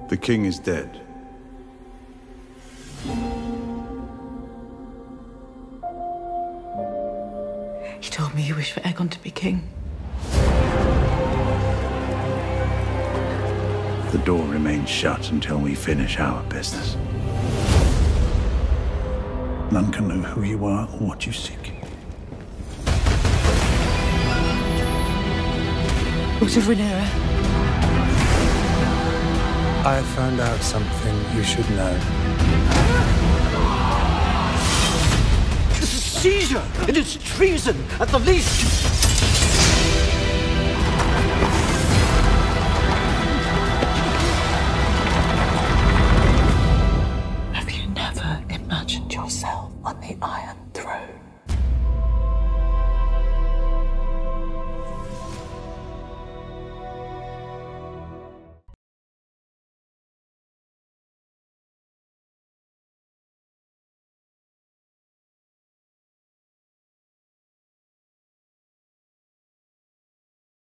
The king is dead. He told me you wish for Aegon to be king. The door remains shut until we finish our business. None can know who you are or what you seek. What of Rhaenyra? I have found out something you should know. This is seizure! It is treason, at the least!